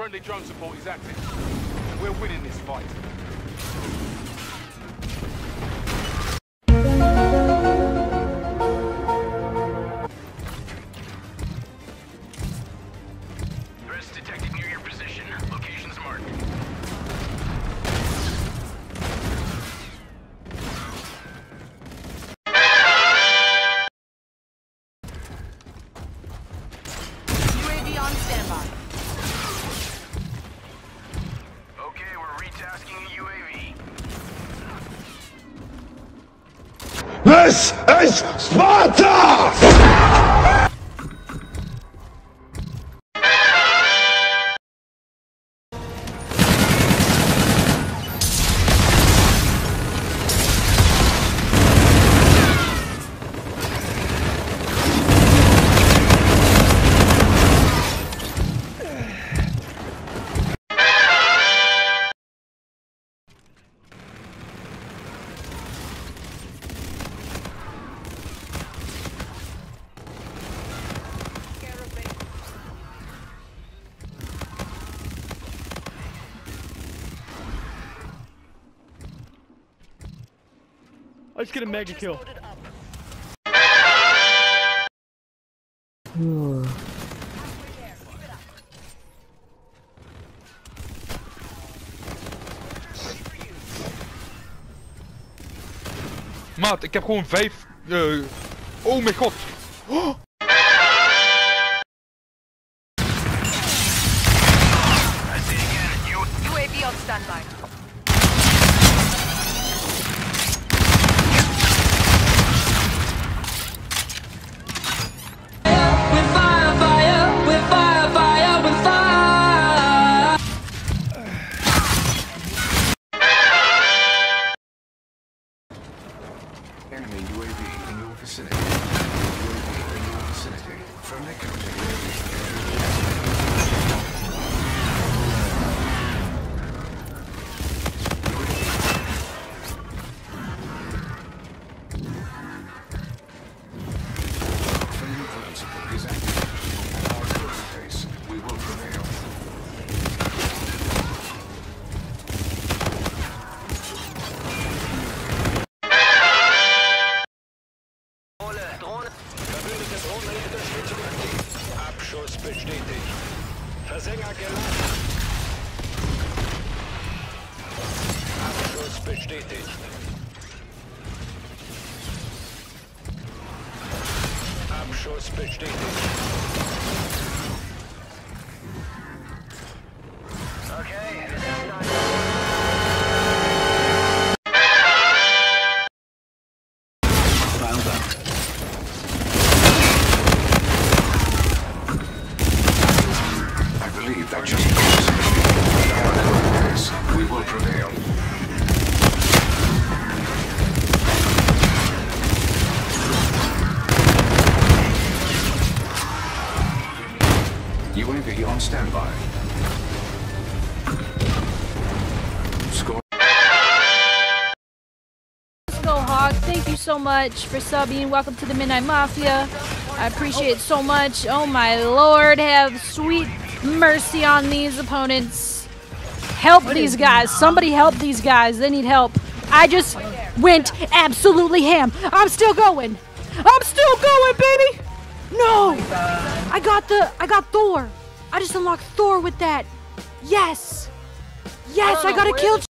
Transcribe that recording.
friendly drone support is active. We're winning this fight. Threats detected near your position. Locations marked. UAV on standby. Okay, we're retasking the UAV. This is Sparta! Let's get a mega kill. Maat, ik heb gewoon 5... Oh mijn god! Oh! UAV on standby. Enemy UAV in your vicinity. UAV in your vicinity. Friendly counter Friendly drone support is active. At our current pace, we will prevail. Abschuss bestätigt. Versänger geladen. Abschuss bestätigt. Abschuss bestätigt. Okay, this is not... I believe that just means at our current pace, we will prevail. UAV on standby. Score. Let's go, Hawk. Thank you so much for subbing. Welcome to the Midnight Mafia. I appreciate it so much. Oh my lord, have sweet mercy on these opponents. Help these guys. Somebody help these guys. They need help. I just went absolutely ham. I'm still going. I'm still going, baby. No. I got Thor. I just unlocked Thor with that. Yes. Yes, I got a kill.